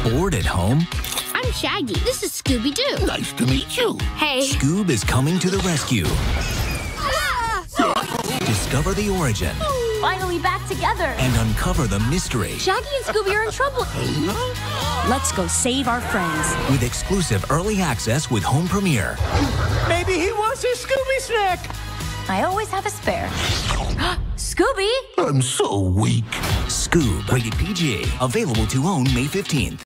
Bored at home? I'm Shaggy. This is Scooby-Doo. Nice to meet you. Hey. Scoob is coming to the rescue. Discover the origin. Finally back together. And uncover the mystery. Shaggy and Scooby are in trouble. Let's go save our friends. With exclusive early access with home premiere. Maybe he wants a Scooby snack. I always have a spare. Scooby! I'm so weak. Scoob, rated PG. Available to own May 15th.